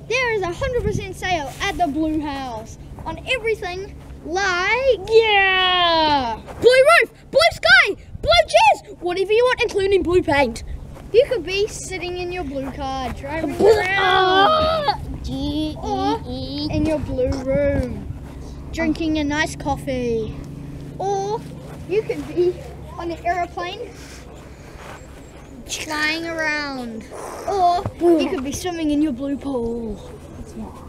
there is 100% sale at the Blue House on everything like, blue roof, blue sky, blue chairs, whatever you want, including blue paint. You could be sitting in your blue car, driving around, or in your blue room, drinking a nice coffee, or you could be on an aeroplane, flying around, or you could be swimming in your blue pool.